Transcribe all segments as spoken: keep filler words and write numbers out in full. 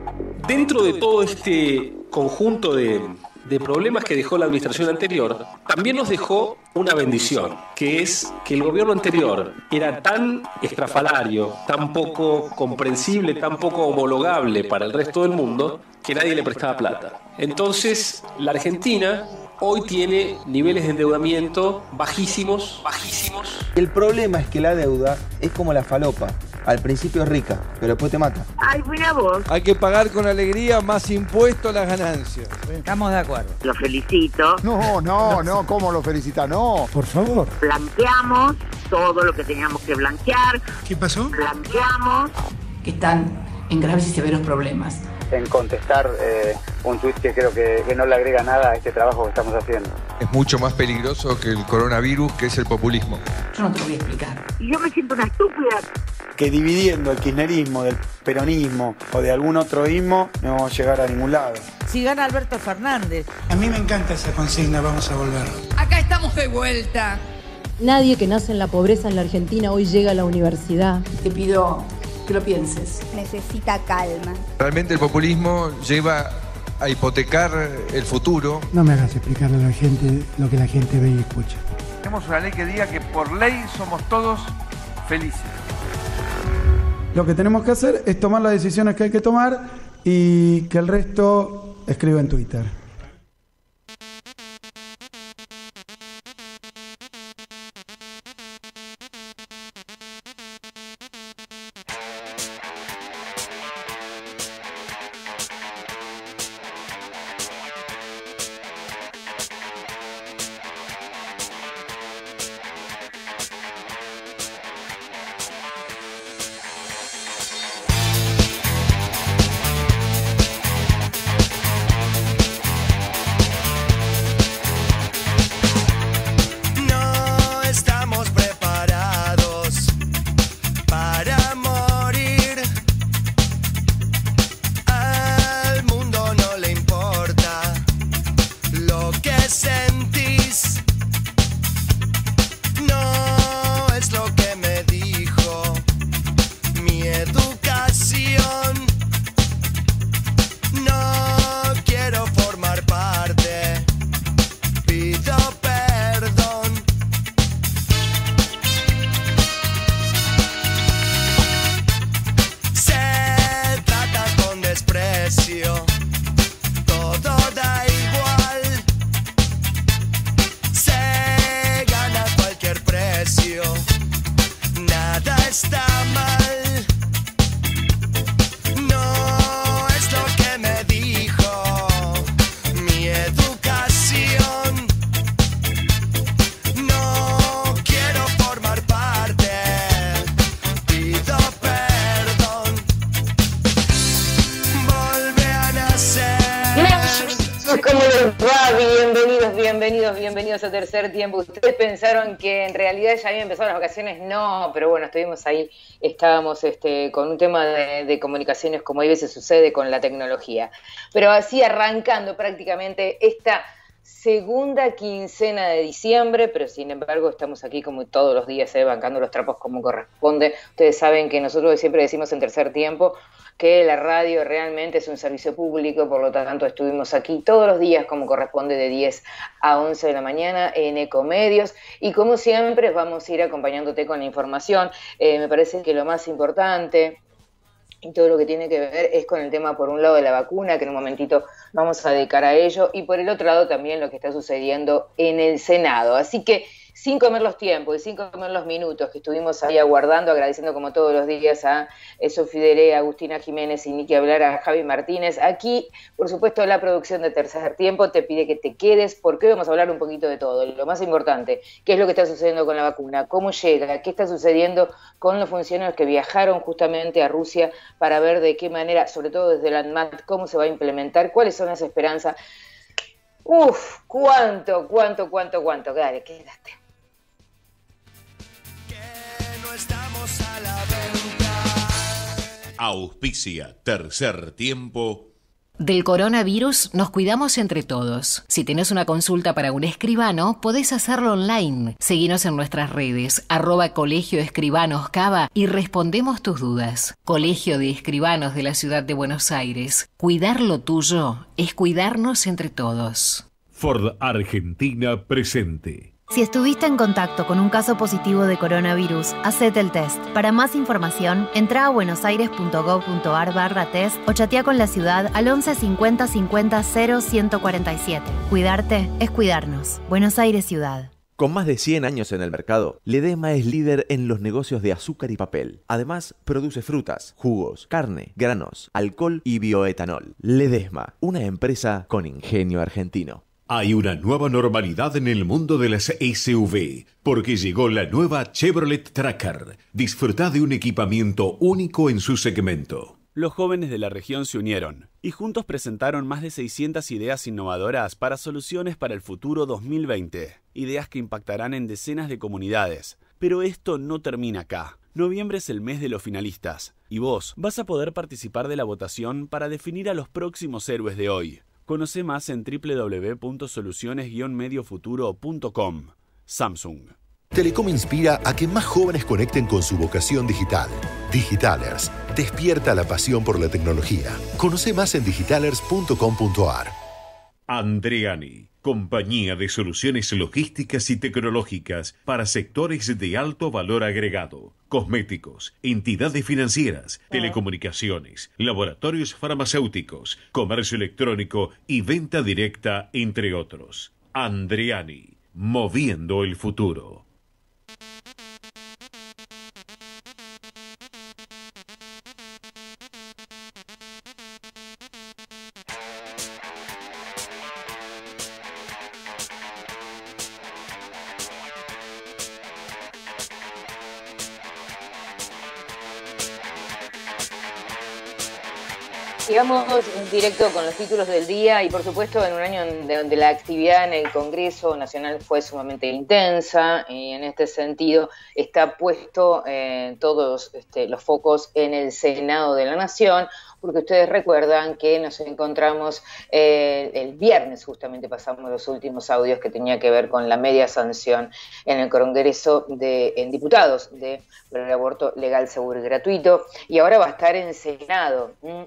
Dentro de todo este conjunto de, de problemas que dejó la administración anterior, también nos dejó una bendición, que es que el gobierno anterior era tan estrafalario, tan poco comprensible, tan poco homologable para el resto del mundo, que nadie le prestaba plata. Entonces, la Argentina hoy tiene niveles de endeudamiento bajísimos, bajísimos. El problema es que la deuda es como la falopa. Al principio es rica, pero después te mata. Ay, buena voz. Hay que pagar con alegría más impuestos a las ganancias. Estamos de acuerdo. Lo felicito. No, no, no, ¿cómo lo felicita? No. Por favor. Blanqueamos todo lo que teníamos que blanquear. ¿Qué pasó? Blanqueamos. Que están en graves y severos problemas. En contestar eh, un tuit que creo que, que no le agrega nada a este trabajo que estamos haciendo. Es mucho más peligroso que el coronavirus, que es el populismo. Yo no te lo voy a explicar. Y yo me siento una estúpida. Que dividiendo el kirchnerismo del peronismo o de algún otro ismo no vamos a llegar a ningún lado. Si gana Alberto Fernández. A mí me encanta esa consigna, vamos a volver. Acá estamos de vuelta. Nadie que nace en la pobreza en la Argentina hoy llega a la universidad. Te pido que lo pienses. Necesita calma. Realmente el populismo lleva a hipotecar el futuro. No me hagas explicarle a la gente lo que la gente ve y escucha. Tenemos una ley que diga que por ley somos todos felices. Lo que tenemos que hacer es tomar las decisiones que hay que tomar y que el resto escriba en Twitter. Bienvenidos, bienvenidos a Tercer Tiempo. Ustedes pensaron que en realidad ya habían empezado las vacaciones, no, pero bueno, estuvimos ahí, estábamos este, con un tema de, de comunicaciones como a veces sucede con la tecnología. Pero así arrancando prácticamente esta segunda quincena de diciembre, pero sin embargo estamos aquí como todos los días, eh, bancando los trapos como corresponde. Ustedes saben que nosotros siempre decimos en Tercer Tiempo que la radio realmente es un servicio público, por lo tanto estuvimos aquí todos los días como corresponde de diez a once de la mañana en Ecomedios y como siempre vamos a ir acompañándote con la información. Eh, me parece que lo más importante y todo lo que tiene que ver es con el tema, por un lado, de la vacuna, que en un momentito vamos a dedicar a ello, y por el otro lado también lo que está sucediendo en el Senado. Así que, sin comer los tiempos y sin comer los minutos que estuvimos ahí aguardando, agradeciendo como todos los días a Sofi Deré, a Agustina Jiménez y ni que hablar a Javi Martínez. Aquí, por supuesto, la producción de Tercer Tiempo te pide que te quedes porque hoy vamos a hablar un poquito de todo. Lo más importante, qué es lo que está sucediendo con la vacuna, cómo llega, qué está sucediendo con los funcionarios que viajaron justamente a Rusia para ver de qué manera, sobre todo desde la ANMAT, cómo se va a implementar, cuáles son las esperanzas. Uf, cuánto, cuánto, cuánto, cuánto. Dale, quédate. Estamos a la venta. Auspicia Tercer Tiempo. Del coronavirus nos cuidamos entre todos. Si tenés una consulta para un escribano, podés hacerlo online. Seguinos en nuestras redes, arroba Colegio Escribanos Cava, y respondemos tus dudas. Colegio de Escribanos de la Ciudad de Buenos Aires. Cuidar lo tuyo es cuidarnos entre todos. Ford Argentina presente. Si estuviste en contacto con un caso positivo de coronavirus, hacete el test. Para más información, entra a buenosaires.gov.ar barra test o chatea con la ciudad al once cincuenta cincuenta cero ciento cuarenta y siete. Cuidarte es cuidarnos. Buenos Aires Ciudad. Con más de cien años en el mercado, Ledesma es líder en los negocios de azúcar y papel. Además, produce frutas, jugos, carne, granos, alcohol y bioetanol. Ledesma, una empresa con ingenio argentino. Hay una nueva normalidad en el mundo de las S U V, porque llegó la nueva Chevrolet Tracker. Disfruta de un equipamiento único en su segmento. Los jóvenes de la región se unieron y juntos presentaron más de seiscientas ideas innovadoras para soluciones para el futuro dos mil veinte. Ideas que impactarán en decenas de comunidades. Pero esto no termina acá. Noviembre es el mes de los finalistas y vos vas a poder participar de la votación para definir a los próximos héroes de hoy. Conoce más en doble u doble u doble u punto soluciones guion medio futuro punto com. Samsung. Telecom inspira a que más jóvenes conecten con su vocación digital. Digitalers, despierta la pasión por la tecnología. Conoce más en digitalers punto com punto a r. Andreani, compañía de soluciones logísticas y tecnológicas para sectores de alto valor agregado, cosméticos, entidades financieras, telecomunicaciones, laboratorios farmacéuticos, comercio electrónico y venta directa, entre otros. Andreani, moviendo el futuro. Sigamos en directo con los títulos del día y por supuesto en un año donde la actividad en el Congreso Nacional fue sumamente intensa y en este sentido está puesto eh, todos este, los focos en el Senado de la Nación, porque ustedes recuerdan que nos encontramos eh, el viernes, justamente pasamos los últimos audios que tenía que ver con la media sanción en el Congreso de en diputados de por el aborto legal, seguro y gratuito, y ahora va a estar en Senado. ¿Mm?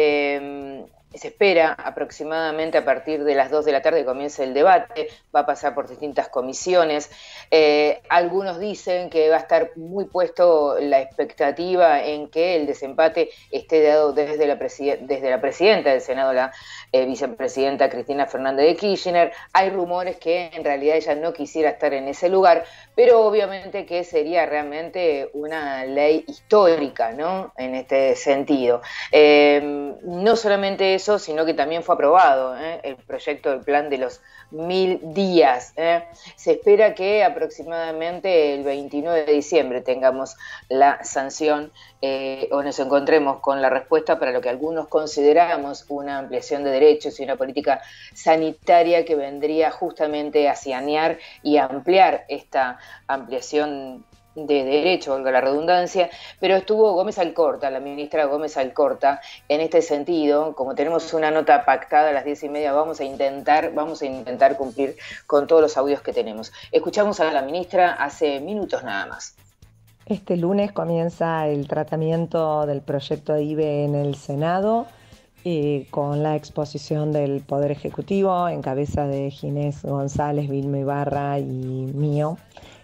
Eh, Se espera aproximadamente a partir de las dos de la tarde que comience el debate, va a pasar por distintas comisiones. Eh, algunos dicen que va a estar muy puesto la expectativa en que el desempate esté dado desde la, preside- desde la presidenta del Senado, la eh, vicepresidenta Cristina Fernández de Kirchner. Hay rumores que en realidad ella no quisiera estar en ese lugar, pero obviamente que sería realmente una ley histórica, ¿no? En este sentido. Eh, no solamente eso, sino que también fue aprobado ¿eh? el proyecto del plan de los mil días. ¿eh? Se espera que aproximadamente el veintinueve de diciembre tengamos la sanción eh, o nos encontremos con la respuesta para lo que algunos consideramos una ampliación de derechos y una política sanitaria que vendría justamente a sanear y a ampliar esta ampliación de derecho, valga la redundancia, pero estuvo Gómez Alcorta, la ministra Gómez Alcorta, en este sentido. Como tenemos una nota pactada a las diez y media, vamos a intentar, vamos a intentar cumplir con todos los audios que tenemos. Escuchamos a la ministra hace minutos nada más. Este lunes comienza el tratamiento del proyecto de I V E en el Senado, eh, con la exposición del Poder Ejecutivo en cabeza de Ginés González, Vilma Ibarra y mío.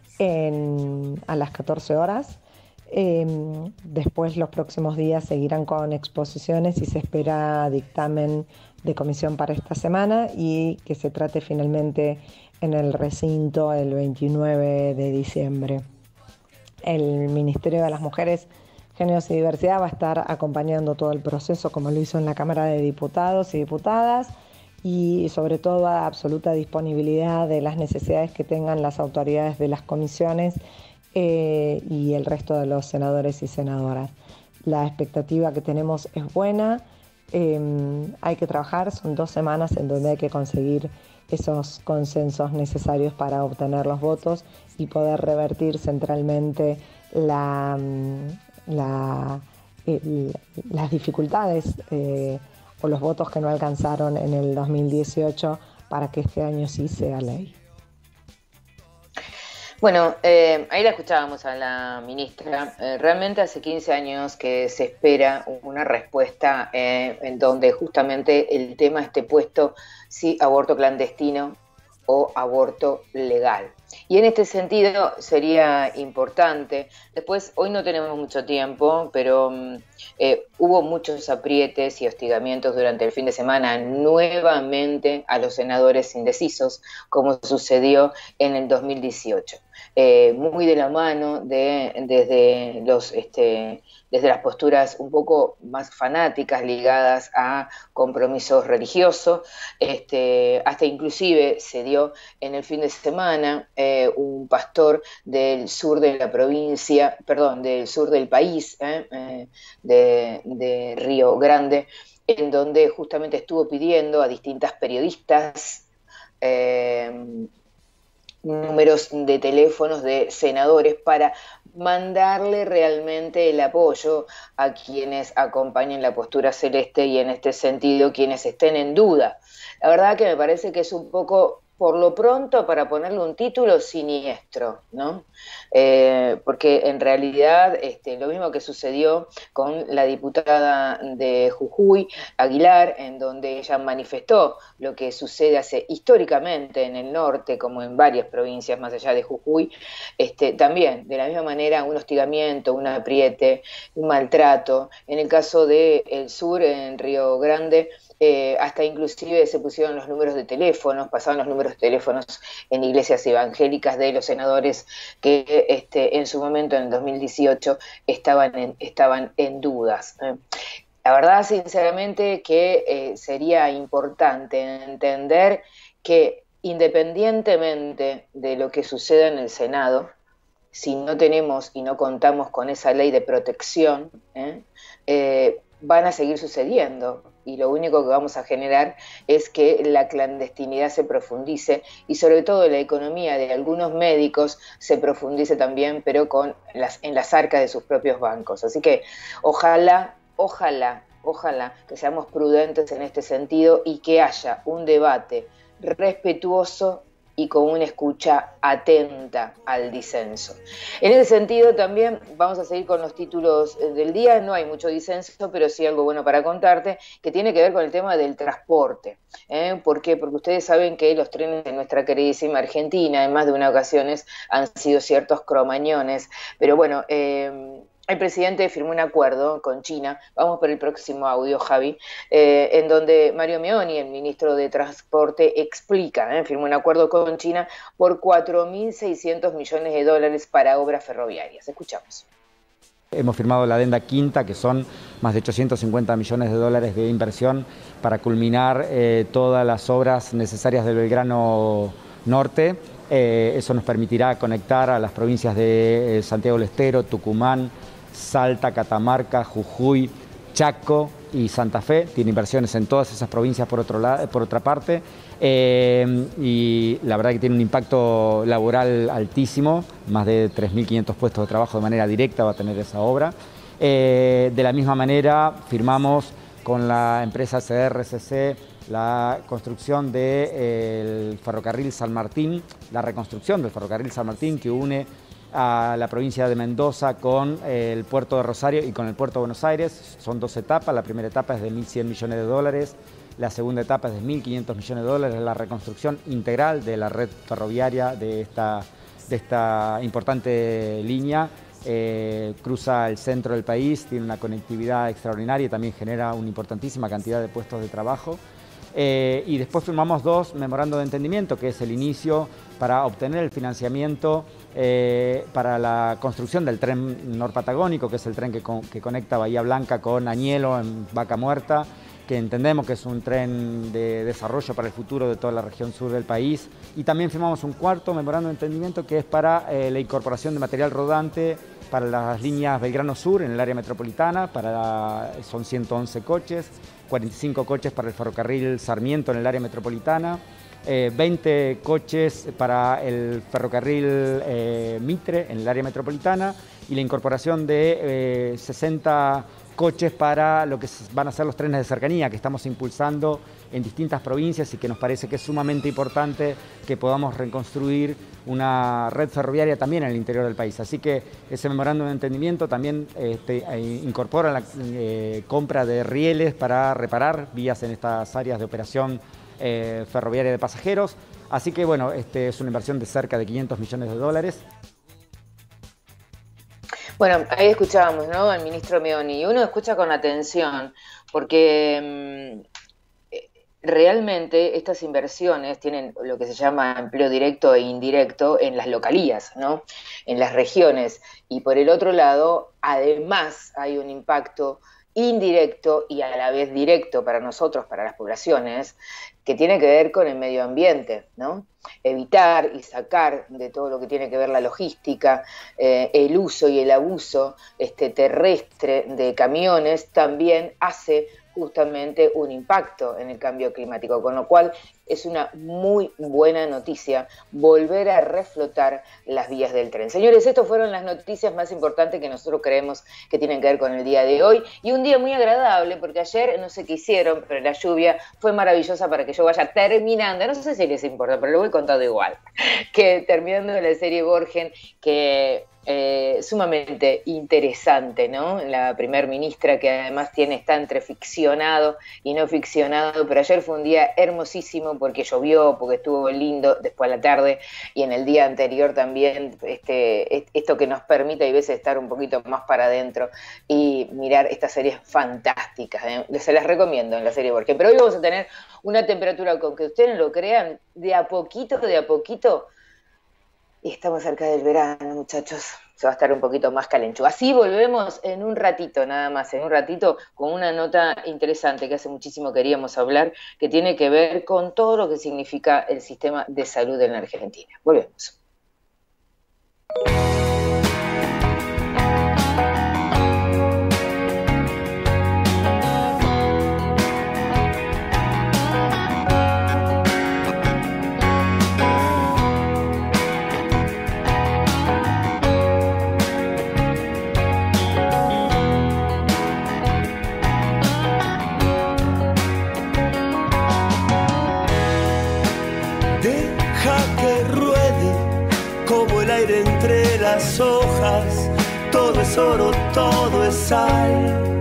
En, a las catorce horas. Eh, después los próximos días seguirán con exposiciones y se espera dictamen de comisión para esta semana y que se trate finalmente en el recinto el veintinueve de diciembre. El Ministerio de las Mujeres, Géneros y Diversidad va a estar acompañando todo el proceso como lo hizo en la Cámara de Diputados y Diputadas, y sobre todo a absoluta disponibilidad de las necesidades que tengan las autoridades de las comisiones eh, y el resto de los senadores y senadoras. La expectativa que tenemos es buena, eh, hay que trabajar, son dos semanas en donde hay que conseguir esos consensos necesarios para obtener los votos y poder revertir centralmente la, la, el, las dificultades eh, o los votos que no alcanzaron en el dos mil dieciocho para que este año sí sea ley. Bueno, eh, ahí la escuchábamos a la ministra. Eh, realmente hace quince años que se espera una respuesta eh, en donde justamente el tema esté puesto si aborto clandestino o aborto legal. Y en este sentido sería importante, después hoy no tenemos mucho tiempo, pero eh, hubo muchos aprietes y hostigamientos durante el fin de semana nuevamente a los senadores indecisos, como sucedió en el dos mil dieciocho. Eh, muy de la mano de desde los este, desde las posturas un poco más fanáticas ligadas a compromisos religiosos, este, hasta inclusive se dio en el fin de semana eh, un pastor del sur de la provincia, perdón, del sur del país, eh, eh, de, de Río Grande, en donde justamente estuvo pidiendo a distintas periodistas eh, números de teléfonos de senadores para mandarle realmente el apoyo a quienes acompañen la postura celeste y en este sentido quienes estén en duda. La verdad que me parece que es un poco, por lo pronto, para ponerle un título, siniestro, ¿no? Eh, porque en realidad este, lo mismo que sucedió con la diputada de Jujuy, Aguilar, en donde ella manifestó lo que sucede hace históricamente en el norte, como en varias provincias más allá de Jujuy, este, también, de la misma manera, un hostigamiento, un apriete, un maltrato. En el caso del sur, en Río Grande, Eh, hasta inclusive se pusieron los números de teléfonos, pasaban los números de teléfonos en iglesias evangélicas de los senadores que este, en su momento, en el dos mil dieciocho, estaban en, estaban en dudas. Eh, la verdad, sinceramente, que eh, sería importante entender que independientemente de lo que suceda en el Senado, si no tenemos y no contamos con esa ley de protección, eh, eh, van a seguir sucediendo. Y lo único que vamos a generar es que la clandestinidad se profundice y sobre todo la economía de algunos médicos se profundice también, pero con las, en las arcas de sus propios bancos. Así que ojalá, ojalá, ojalá que seamos prudentes en este sentido y que haya un debate respetuoso y con una escucha atenta al disenso. En ese sentido también vamos a seguir con los títulos del día. No hay mucho disenso, pero sí algo bueno para contarte, que tiene que ver con el tema del transporte. ¿Eh? ¿Por qué? Porque ustedes saben que los trenes de nuestra queridísima Argentina en más de una ocasiones han sido ciertos cromañones, pero bueno, eh, el presidente firmó un acuerdo con China, vamos por el próximo audio, Javi, eh, en donde Mario Meoni, el ministro de Transporte, explica, eh, firmó un acuerdo con China por cuatro mil seiscientos millones de dólares para obras ferroviarias. Escuchamos. Hemos firmado la adenda quinta, que son más de ochocientos cincuenta millones de dólares de inversión para culminar eh, todas las obras necesarias del Belgrano Norte. Eh, eso nos permitirá conectar a las provincias de eh, Santiago del Estero, Tucumán, Salta, Catamarca, Jujuy, Chaco y Santa Fe. Tiene inversiones en todas esas provincias por, otro lado, por otra parte. Eh, y la verdad que tiene un impacto laboral altísimo, más de tres mil quinientos puestos de trabajo de manera directa va a tener esa obra. Eh, de la misma manera firmamos con la empresa C R C C la construcción del ferrocarril San Martín, la reconstrucción del ferrocarril San Martín que une a la provincia de Mendoza con el puerto de Rosario y con el puerto de Buenos Aires. Son dos etapas, la primera etapa es de mil cien millones de dólares, la segunda etapa es de mil quinientos millones de dólares, la reconstrucción integral de la red ferroviaria de esta, de esta importante línea. Eh, cruza el centro del país, tiene una conectividad extraordinaria y también genera una importantísima cantidad de puestos de trabajo. Eh, y después firmamos dos memorandos de entendimiento, que es el inicio para obtener el financiamiento eh, para la construcción del tren norpatagónico, que es el tren que, con, que conecta Bahía Blanca con Añelo en Vaca Muerta, que entendemos que es un tren de desarrollo para el futuro de toda la región sur del país. Y también firmamos un cuarto memorando de entendimiento que es para eh, la incorporación de material rodante para las líneas Belgrano Sur en el área metropolitana, para, son ciento once coches, cuarenta y cinco coches para el ferrocarril Sarmiento en el área metropolitana, eh, veinte coches para el ferrocarril eh, Mitre en el área metropolitana y la incorporación de eh, sesenta coches para lo que van a ser los trenes de cercanía que estamos impulsando en distintas provincias y que nos parece que es sumamente importante que podamos reconstruir una red ferroviaria también en el interior del país. Así que ese memorándum de entendimiento también este, incorpora la eh, compra de rieles para reparar vías en estas áreas de operación eh, ferroviaria de pasajeros. Así que bueno, este es una inversión de cerca de quinientos millones de dólares. Bueno, ahí escuchábamos, ¿no?, al ministro Meoni, y uno escucha con atención, porque mmm, realmente estas inversiones tienen lo que se llama empleo directo e indirecto en las localías, ¿no?, en las regiones, y por el otro lado, además hay un impacto indirecto y a la vez directo para nosotros, para las poblaciones, que tiene que ver con el medio ambiente, ¿no? Evitar y sacar de todo lo que tiene que ver la logística, eh, el uso y el abuso este, terrestre de camiones también hace justamente un impacto en el cambio climático, con lo cual es una muy buena noticia volver a reflotar las vías del tren. Señores, estas fueron las noticias más importantes que nosotros creemos que tienen que ver con el día de hoy, y un día muy agradable, porque ayer no sé qué hicieron, pero la lluvia fue maravillosa para que yo vaya terminando, no sé si les importa, pero lo voy contando igual, que terminando la serie Borgen, que Eh, sumamente interesante, ¿no? La primer ministra, que además tiene, está entre ficcionado y no ficcionado, pero ayer fue un día hermosísimo porque llovió, porque estuvo lindo después a la tarde, y en el día anterior también, este, esto que nos permite a veces estar un poquito más para adentro y mirar estas series fantásticas, ¿eh? Se las recomiendo en la serie Borgen. Pero hoy vamos a tener una temperatura, con que ustedes lo crean, de a poquito, de a poquito. Y estamos cerca del verano, muchachos. Se va a estar un poquito más calencho. Así volvemos en un ratito, nada más, en un ratito, con una nota interesante que hace muchísimo queríamos hablar, que tiene que ver con todo lo que significa el sistema de salud en la Argentina. Volvemos. Entre las hojas, todo es oro, todo es sal.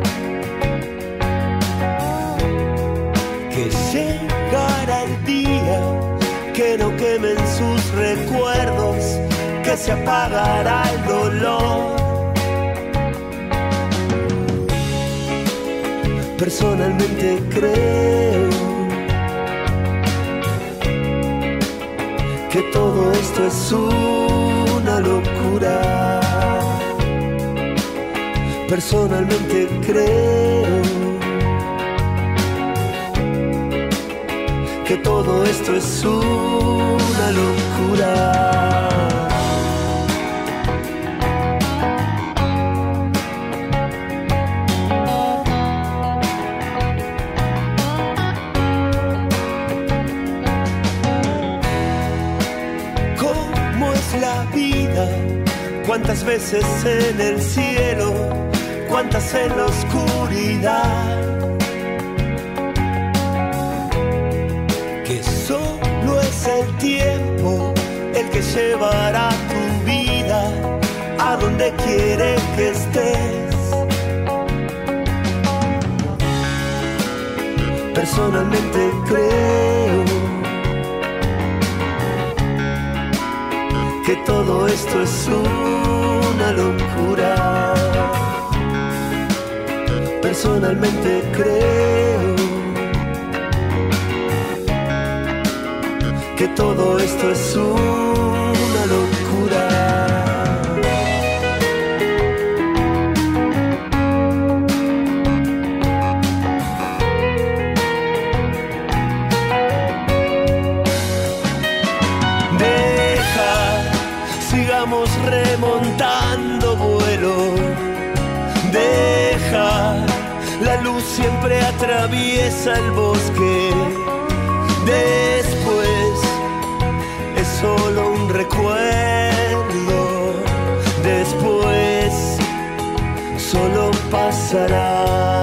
Que llegará el día que no quemen sus recuerdos, que se apagará el dolor. Personalmente creo que todo esto es una locura. Personalmente creo que todo esto es una locura. Cuántas veces en el cielo, cuántas en la oscuridad, que solo es el tiempo el que llevará tu vida a donde quiere que estés. Personalmente creo que todo esto es una locura. Personalmente creo que todo esto es una locura. Remontando vuelo, deja, la luz siempre atraviesa el bosque, después es solo un recuerdo, después solo pasará.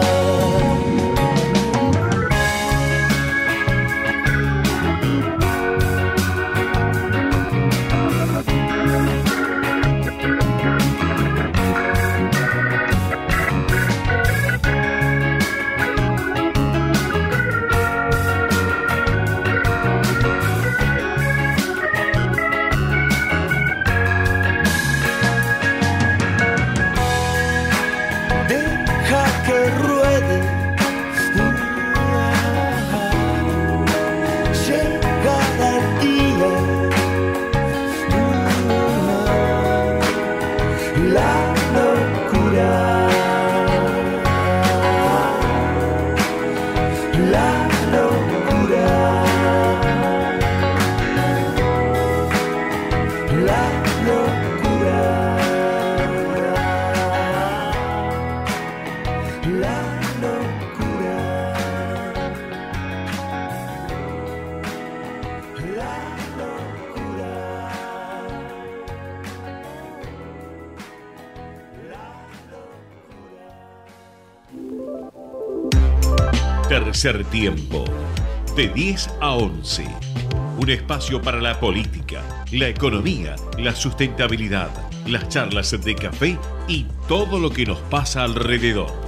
Tercer tiempo, de diez a once. Un espacio para la política, la economía, la sustentabilidad, las charlas de café y todo lo que nos pasa alrededor.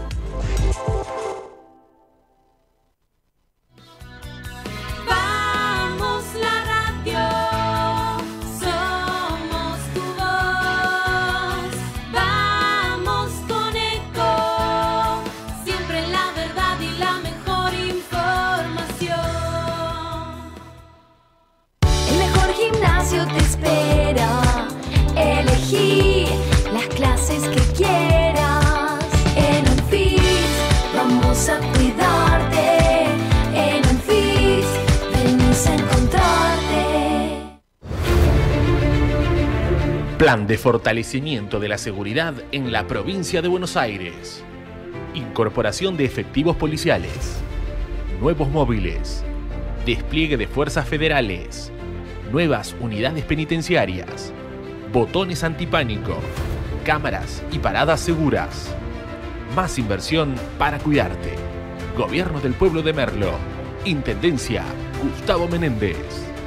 Plan de fortalecimiento de la seguridad en la provincia de Buenos Aires. Incorporación de efectivos policiales. Nuevos móviles. Despliegue de fuerzas federales. Nuevas unidades penitenciarias. Botones antipánico. Cámaras y paradas seguras. Más inversión para cuidarte. Gobierno del Pueblo de Merlo. Intendencia Gustavo Menéndez.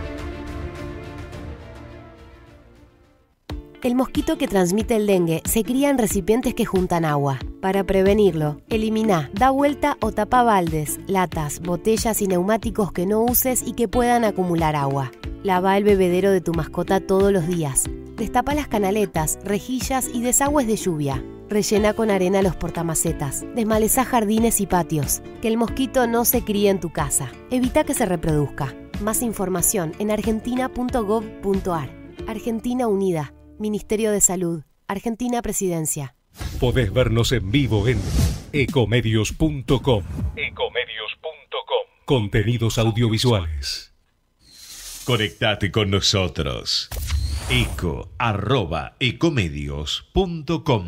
El mosquito que transmite el dengue se cría en recipientes que juntan agua. Para prevenirlo, elimina, da vuelta o tapa baldes, latas, botellas y neumáticos que no uses y que puedan acumular agua. Lava el bebedero de tu mascota todos los días. Destapa las canaletas, rejillas y desagües de lluvia. Rellena con arena los portamacetas. Desmalezá jardines y patios. Que el mosquito no se críe en tu casa. Evita que se reproduzca. Más información en argentina punto gov punto ar. Argentina Unida. Ministerio de Salud. Argentina Presidencia. Podés vernos en vivo en ecomedios punto com. ecomedios punto com. Contenidos audiovisuales. Conectate con nosotros. eco arroba ecomedios punto com.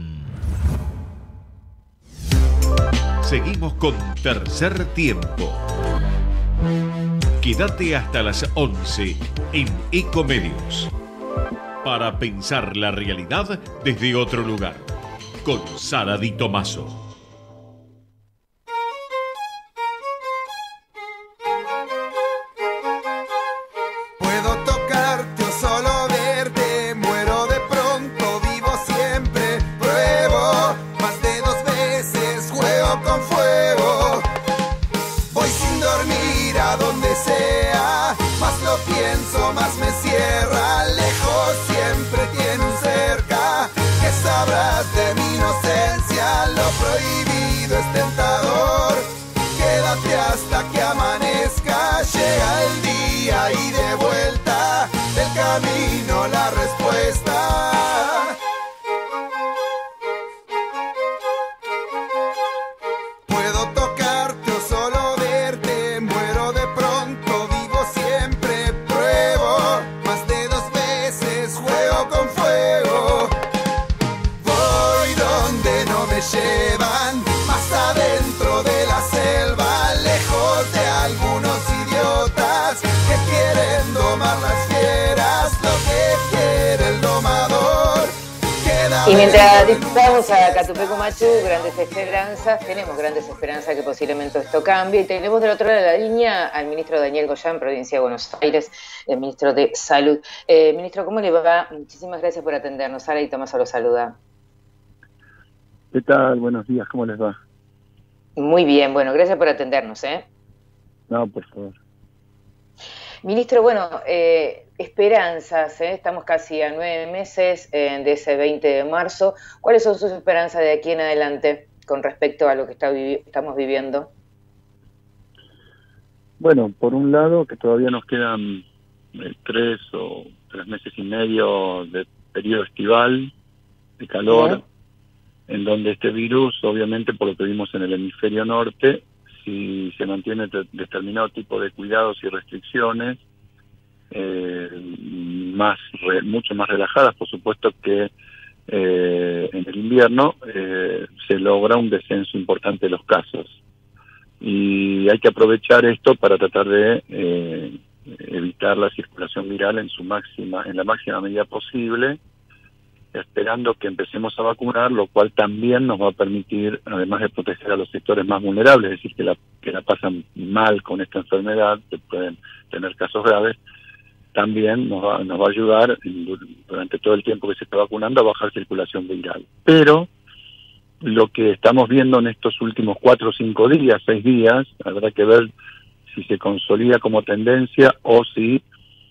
Seguimos con Tercer Tiempo. Quédate hasta las once en Ecomedios. Para pensar la realidad desde otro lugar. Con Sara Di Tomaso. Puedo tocarte o solo verte, muero de pronto, vivo siempre, pruebo más de dos veces, juego con fuego. Voy sin dormir a donde sea, más lo pienso, más me cierra, lejos siempre tiene un cerca, que sabrás de mi inocencia, lo prohibido es tentador, quédate hasta que amanezca, llega el día y de vuelta del camino la respuesta. Puedo tocarte o solo verte, muero de pronto, vivo siempre, pruebo más de dos veces, juego con fuego. Voy donde no me llevan, más adentro de la selva, lejos de algunos idiotas que quieren domar las fieras, lo que quieren domar Y mientras disfrutamos a Catupecu Machu, grandes esperanzas, tenemos grandes esperanzas que posiblemente esto cambie. Y tenemos del otro lado de la línea al ministro Daniel Goyan, provincia de Buenos Aires, el ministro de Salud. Eh, ministro, ¿cómo le va? Muchísimas gracias por atendernos. Sara y Tomás lo saluda. ¿Qué tal? Buenos días, ¿cómo les va? Muy bien, bueno, gracias por atendernos, ¿eh? No, por favor. Ministro, bueno, eh, esperanzas, ¿eh? Estamos casi a nueve meses eh, de ese veinte de marzo. ¿Cuáles son sus esperanzas de aquí en adelante con respecto a lo que está vivi- estamos viviendo? Bueno, por un lado, que todavía nos quedan eh, tres o tres meses y medio de periodo estival, de calor, ¿sí?, en donde este virus, obviamente, por lo que vimos en el hemisferio norte, si se mantiene de- determinado tipo de cuidados y restricciones, eh, más re- mucho más relajadas, por supuesto, que eh, en el invierno, eh, se logra un descenso importante de los casos. Y hay que aprovechar esto para tratar de eh, evitar la circulación viral en su máxima, en la máxima medida posible, esperando que empecemos a vacunar, lo cual también nos va a permitir, además de proteger a los sectores más vulnerables, es decir, que la, que la pasan mal con esta enfermedad, que pueden tener casos graves, también nos va, nos va a ayudar durante todo el tiempo que se está vacunando a bajar circulación viral. Pero lo que estamos viendo en estos últimos cuatro o cinco días, seis días, habrá que ver si se consolida como tendencia o si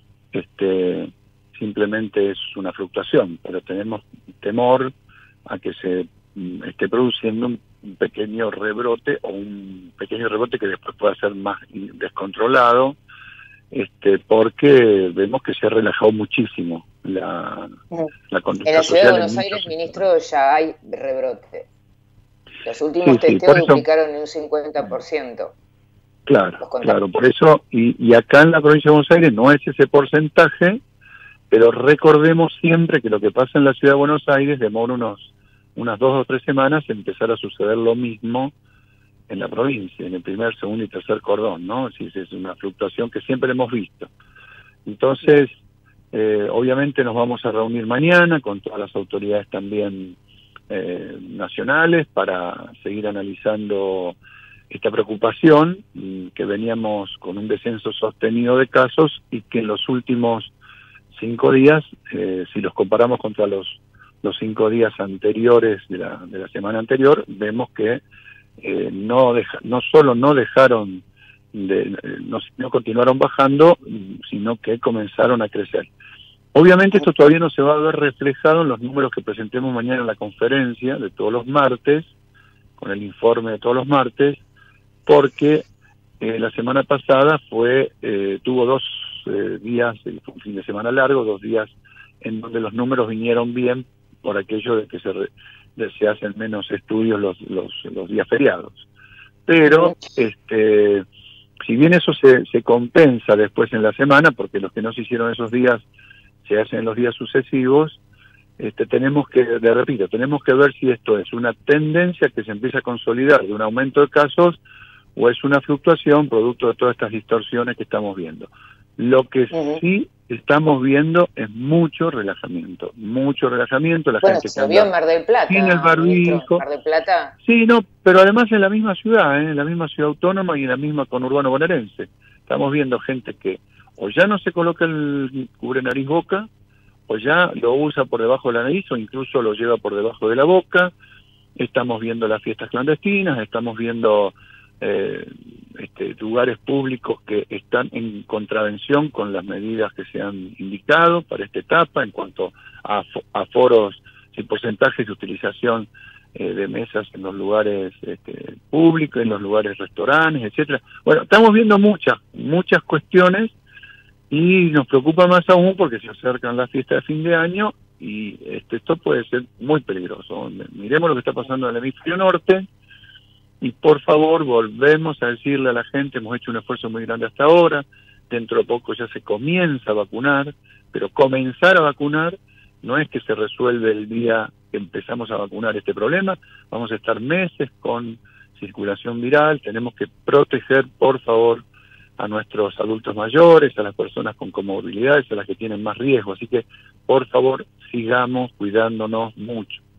este simplemente es una fluctuación, pero tenemos temor a que se mm, esté produciendo un, un pequeño rebrote o un pequeño rebrote que después pueda ser más descontrolado, este porque vemos que se ha relajado muchísimo la, la conducta en la ciudad social de Buenos en Aires, muchos ministro, ya hay rebrote. Los últimos Sí, sí, testeos por eso- duplicaron en un cincuenta por ciento. Claro, claro, por eso, y, y acá en la provincia de Buenos Aires no es ese porcentaje, pero recordemos siempre que lo que pasa en la ciudad de Buenos Aires demora unos unas dos o tres semanas en empezar a suceder lo mismo en la provincia, en el primer, segundo y tercer cordón, ¿no? Es decir, es una fluctuación que siempre hemos visto. Entonces, eh, obviamente nos vamos a reunir mañana con todas las autoridades también eh, nacionales para seguir analizando esta preocupación, mm, que veníamos con un descenso sostenido de casos y que en los últimos cinco días, eh, si los comparamos contra los los cinco días anteriores de la, de la semana anterior, vemos que eh, no deja, no solo no dejaron, de, no, no continuaron bajando, sino que comenzaron a crecer. Obviamente esto todavía no se va a ver reflejado en los números que presentemos mañana en la conferencia de todos los martes, con el informe de todos los martes, porque eh, la semana pasada fue eh, tuvo dos eh, días, eh, fue un fin de semana largo, dos días en donde los números vinieron bien por aquello de que se, re, de, se hacen menos estudios los, los, los días feriados. Pero, este si bien eso se, se compensa después en la semana, porque los que no se hicieron esos días se hacen en los días sucesivos, este tenemos que, de repito, tenemos que ver si esto es una tendencia que se empieza a consolidar de un aumento de casos o es una fluctuación producto de todas estas distorsiones que estamos viendo. Lo que uh-huh. sí estamos viendo es mucho relajamiento, mucho relajamiento. La bueno, gente se vio en Mar del Plata. Sin el barbijo. Mar del Plata. Sí, no, pero además en la misma ciudad, ¿eh? en la misma ciudad autónoma y en la misma conurbano bonaerense. Estamos viendo gente que o ya no se coloca el cubre nariz boca, o ya lo usa por debajo de la nariz, o incluso lo lleva por debajo de la boca. Estamos viendo las fiestas clandestinas, estamos viendo eh, este, lugares públicos que están en contravención con las medidas que se han indicado para esta etapa en cuanto a aforos y porcentajes de utilización eh, de mesas en los lugares este, públicos, en los lugares restaurantes, etcétera. Bueno, estamos viendo muchas, muchas cuestiones y nos preocupa más aún porque se acercan las fiestas de fin de año y este, esto puede ser muy peligroso. Miremos lo que está pasando en el hemisferio norte y por favor volvemos a decirle a la gente, hemos hecho un esfuerzo muy grande hasta ahora, dentro de poco ya se comienza a vacunar, pero comenzar a vacunar no es que se resuelve el día que empezamos a vacunar este problema, vamos a estar meses con circulación viral, tenemos que proteger por favor a nuestros adultos mayores, a las personas con comorbilidades, a las que tienen más riesgo. Así que, por favor, sigamos cuidándonos mucho,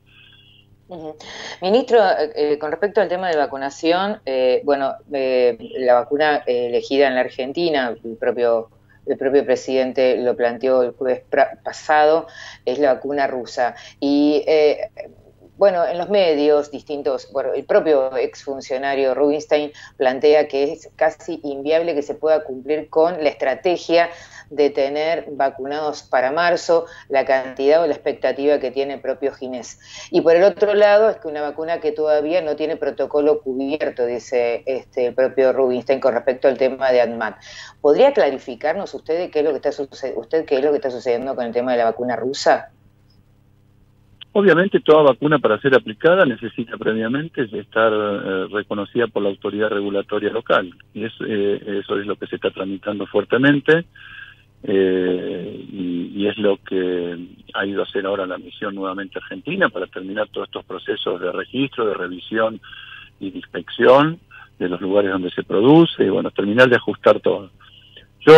Uh-huh. Ministro, eh, con respecto al tema de vacunación, eh, bueno, eh, la vacuna eh, elegida en la Argentina, el propio, el propio presidente lo planteó el jueves pasado, es la vacuna rusa. Y eh, bueno, en los medios distintos, bueno, el propio exfuncionario Rubinstein plantea que es casi inviable que se pueda cumplir con la estrategia de tener vacunados para marzo la cantidad o la expectativa que tiene el propio Ginés. Y por el otro lado es que una vacuna que todavía no tiene protocolo cubierto, dice este, el propio Rubinstein con respecto al tema de ANMAT. ¿Podría clarificarnos usted qué es lo que está sucediendo, usted qué es lo que está sucediendo con el tema de la vacuna rusa? Obviamente toda vacuna para ser aplicada necesita previamente estar eh, reconocida por la autoridad regulatoria local, y es, eh, eso es lo que se está tramitando fuertemente, eh, y, y es lo que ha ido a hacer ahora la misión nuevamente argentina para terminar todos estos procesos de registro, de revisión y de inspección de los lugares donde se produce, y bueno, terminar de ajustar todo. Yo...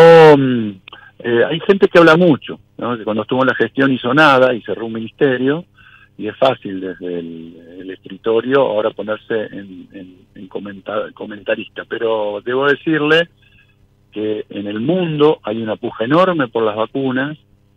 Eh, hay gente que habla mucho, ¿no? Que cuando estuvo en la gestión hizo nada y cerró un ministerio, y es fácil desde el, el escritorio ahora ponerse en, en, en comentar, comentarista, pero debo decirle que en el mundo hay una puja enorme por las vacunas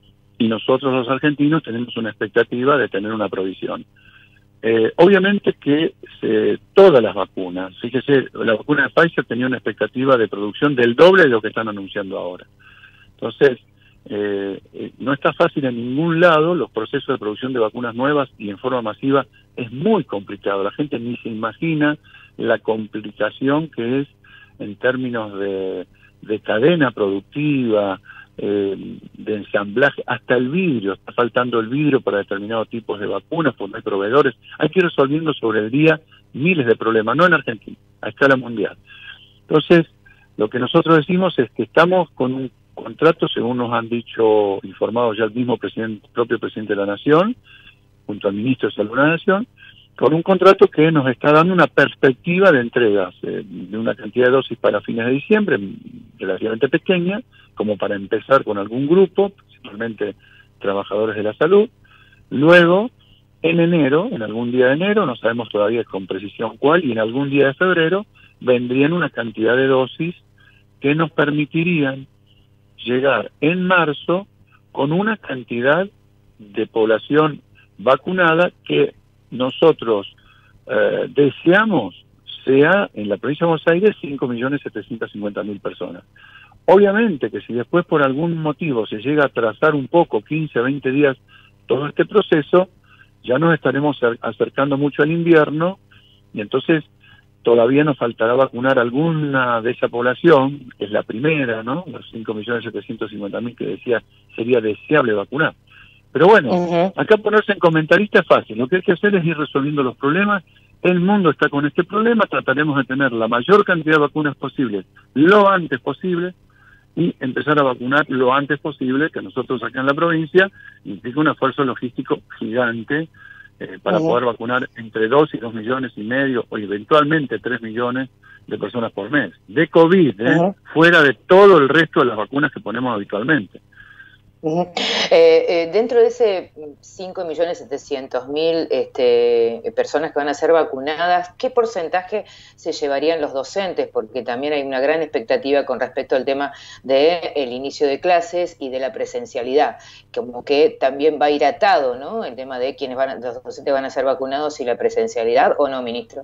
y nosotros los argentinos tenemos una expectativa de tener una provisión. Eh, obviamente que se, todas las vacunas, fíjese, la vacuna de Pfizer tenía una expectativa de producción del doble de lo que están anunciando ahora. Entonces, eh, eh, no está fácil en ningún lado, los procesos de producción de vacunas nuevas y en forma masiva es muy complicado. La gente ni se imagina la complicación que es en términos de, de cadena productiva, eh, de ensamblaje, hasta el vidrio. Está faltando el vidrio para determinados tipos de vacunas, porque no hay proveedores. Hay que ir resolviendo sobre el día miles de problemas, no en Argentina, a escala mundial. Entonces, lo que nosotros decimos es que estamos con un contrato, según nos han dicho, informado ya el mismo presidente, propio presidente de la Nación, junto al ministro de Salud de la Nación, con un contrato que nos está dando una perspectiva de entregas eh, de una cantidad de dosis para fines de diciembre, relativamente pequeña, como para empezar con algún grupo, principalmente trabajadores de la salud. Luego, en enero, en algún día de enero, no sabemos todavía con precisión cuál, y en algún día de febrero, vendrían una cantidad de dosis que nos permitirían llegar en marzo con una cantidad de población vacunada que nosotros eh, deseamos sea en la provincia de Buenos Aires cinco millones setecientos cincuenta mil personas. Obviamente que si después por algún motivo se llega a atrasar un poco, quince, veinte días, todo este proceso, ya nos estaremos acercando mucho al invierno y entonces todavía nos faltará vacunar alguna de esa población, que es la primera, ¿no? Los cinco millones setecientos cincuenta mil que decía sería deseable vacunar. Pero bueno, uh-huh. Acá ponerse en comentarista es fácil. Lo que hay que hacer es ir resolviendo los problemas. El mundo está con este problema. Trataremos de tener la mayor cantidad de vacunas posibles lo antes posible y empezar a vacunar lo antes posible, que nosotros acá en la provincia implica un esfuerzo logístico gigante eh, para uh-huh. poder vacunar entre dos y dos millones y medio o eventualmente tres millones de personas por mes. De COVID, ¿eh? Uh-huh. Fuera de todo el resto de las vacunas que ponemos habitualmente. Uh-huh. Eh, eh, dentro de ese cinco millones setecientos mil este, personas que van a ser vacunadas, ¿qué porcentaje se llevarían los docentes? Porque también hay una gran expectativa con respecto al tema del inicio de clases y de la presencialidad, como que también va a ir atado, ¿no? El tema de quiénes van a, los docentes van a ser vacunados y la presencialidad, ¿o no, ministro?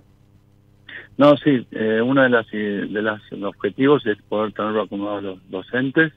No, sí, eh, uno de las de las objetivos es poder tener vacunados los docentes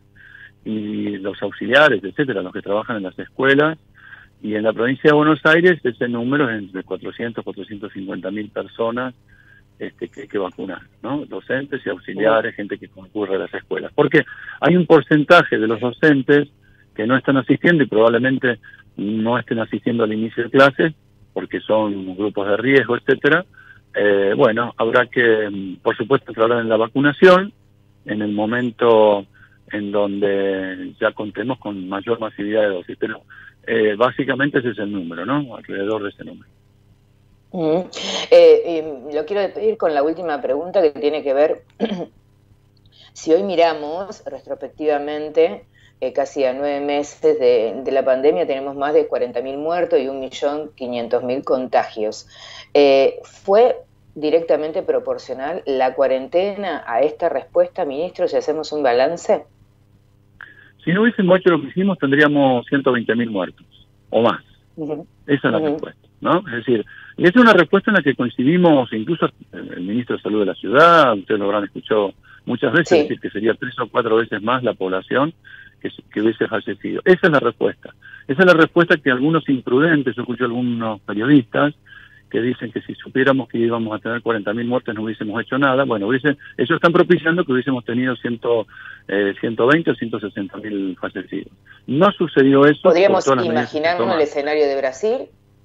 y los auxiliares, etcétera, los que trabajan en las escuelas, y en la provincia de Buenos Aires ese número es entre cuatrocientos, cuatrocientos cincuenta mil personas este, que hay que vacunar, ¿no? Docentes y auxiliares, gente que concurre a las escuelas. Porque hay un porcentaje de los docentes que no están asistiendo y probablemente no estén asistiendo al inicio de clases porque son grupos de riesgo, etcétera. Eh, bueno, habrá que, por supuesto, entrar en la vacunación en el momento en donde ya contemos con mayor masividad de dosis, pero eh, básicamente ese es el número, ¿no? Alrededor de ese número. Uh-huh. eh, eh, lo quiero despedir con la última pregunta que tiene que ver, si hoy miramos retrospectivamente eh, casi a nueve meses de, de la pandemia, tenemos más de cuarenta mil muertos y un millón quinientos mil contagios. Eh, ¿Fue directamente proporcional la cuarentena a esta respuesta, ministro, si hacemos un balance? Si no hubiésemos hecho lo que hicimos, tendríamos ciento veinte mil muertos, o más. Uh-huh. Esa es la uh-huh. respuesta, ¿no? Es decir, y esa es una respuesta en la que coincidimos, incluso el ministro de Salud de la ciudad, ustedes lo habrán escuchado muchas veces, sí. decir que sería tres o cuatro veces más la población que, que hubiese fallecido. Esa es la respuesta. Esa es la respuesta que algunos imprudentes, yo escucho a algunos periodistas, que dicen que si supiéramos que íbamos a tener cuarenta mil muertes no hubiésemos hecho nada. Bueno, hubiese, ellos están propiciando que hubiésemos tenido ciento, eh, ciento veinte o ciento sesenta mil fallecidos. No sucedió eso. ¿Podríamos imaginarnos el escenario de Brasil?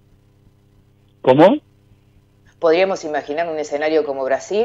¿Cómo? ¿Podríamos imaginar un escenario como Brasil?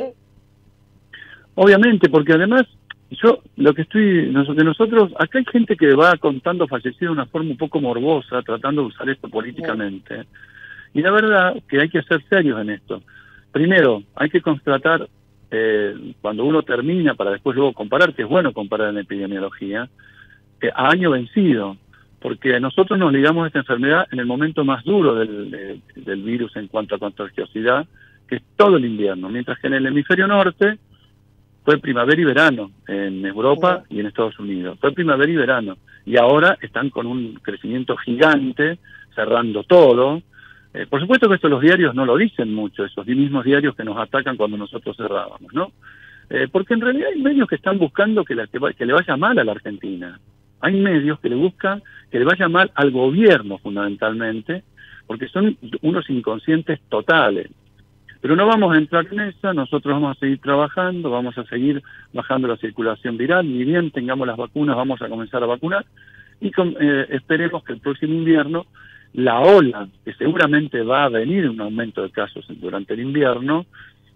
Obviamente, porque además, yo lo que estoy, de nosotros, acá hay gente que va contando fallecidos de una forma un poco morbosa, tratando de usar esto políticamente. Sí. Y la verdad que hay que ser serios en esto. Primero, hay que constatar, eh, cuando uno termina, para después luego comparar, que es bueno comparar en epidemiología, eh, a año vencido, porque nosotros nos ligamos a esta enfermedad en el momento más duro del, de, del virus en cuanto a contagiosidad, que es todo el invierno, mientras que en el hemisferio norte fue primavera y verano, en Europa y en Estados Unidos. Fue primavera y verano, y ahora están con un crecimiento gigante, cerrando todo. Eh, por supuesto que esto los diarios no lo dicen mucho, esos mismos diarios que nos atacan cuando nosotros cerrábamos, ¿no? Eh, porque en realidad hay medios que están buscando que, la, que, va, que le vaya mal a la Argentina. Hay medios que le buscan que le vaya mal al gobierno, fundamentalmente, porque son unos inconscientes totales. Pero no vamos a entrar en eso, nosotros vamos a seguir trabajando, vamos a seguir bajando la circulación viral, ni bien tengamos las vacunas, vamos a comenzar a vacunar, y con, eh, esperemos que el próximo invierno la ola, que seguramente va a venir un aumento de casos durante el invierno,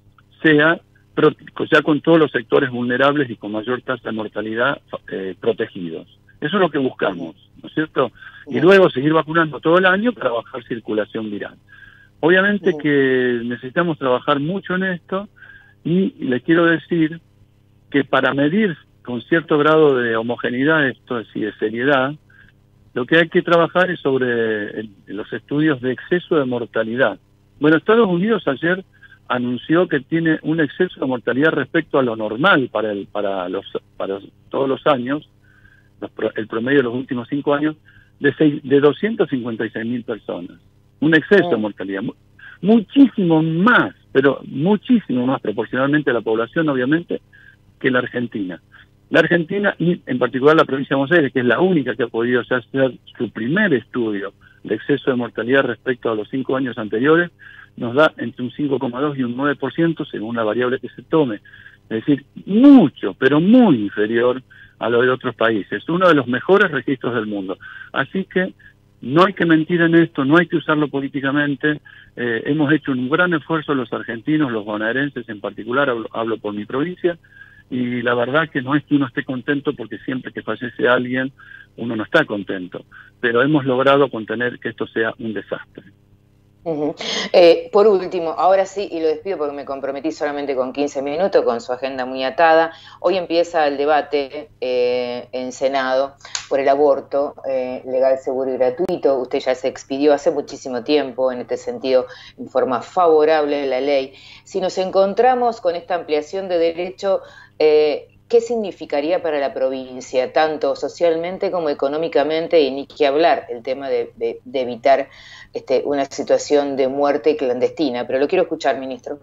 sea ya con todos los sectores vulnerables y con mayor tasa de mortalidad eh, protegidos. Eso es lo que buscamos, ¿no es cierto? Y luego seguir vacunando todo el año para bajar circulación viral. Obviamente que necesitamos trabajar mucho en esto, y les quiero decir que para medir con cierto grado de homogeneidad esto, y de seriedad, lo que hay que trabajar es sobre el, los estudios de exceso de mortalidad. Bueno, Estados Unidos ayer anunció que tiene un exceso de mortalidad respecto a lo normal para el para los para todos los años, los, el promedio de los últimos cinco años, de, seis, de doscientas cincuenta y seis mil personas. Un exceso oh. de mortalidad. Muchísimo más, pero muchísimo más proporcionalmente a la población, obviamente, que la Argentina. La Argentina, y en particular la provincia de Buenos Aires, que es la única que ha podido hacer su primer estudio de exceso de mortalidad respecto a los cinco años anteriores, nos da entre un cinco coma dos y un nueve por ciento según la variable que se tome. Es decir, mucho, pero muy inferior a lo de otros países. Uno de los mejores registros del mundo. Así que no hay que mentir en esto, no hay que usarlo políticamente. Eh, hemos hecho un gran esfuerzo los argentinos, los bonaerenses en particular, hablo, hablo por mi provincia, y la verdad que no es que uno esté contento, porque siempre que fallece alguien uno no está contento, pero hemos logrado contener que esto sea un desastre. Uh-huh. Eh, por último, ahora sí, y lo despido porque me comprometí solamente con quince minutos, con su agenda muy atada. Hoy empieza el debate eh, en Senado por el aborto eh, legal, seguro y gratuito. Usted ya se expidió hace muchísimo tiempo en este sentido, en forma favorable a la ley. Si nos encontramos con esta ampliación de derecho, eh, ¿qué significaría para la provincia, tanto socialmente como económicamente? Y ni que hablar el tema de, de, de evitar este, una situación de muerte clandestina. Pero lo quiero escuchar, ministro.